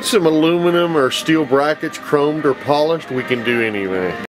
Some aluminum or steel brackets chromed or polished, we can do anything.